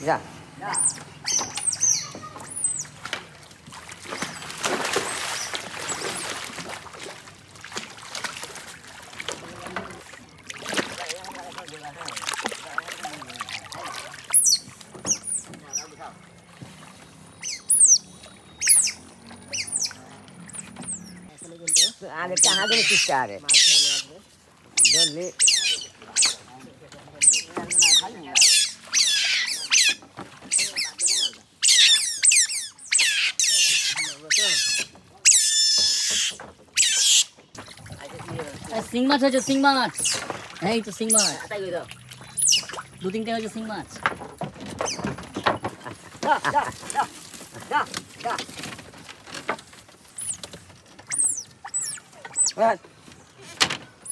যা आगे कहाँ के किसका आ रहे जल्दी সিং মাছ হয়েছে সিং মাছ এই তো সিং মাছ দু তিনটে হয়েছে সিং মাছ Right.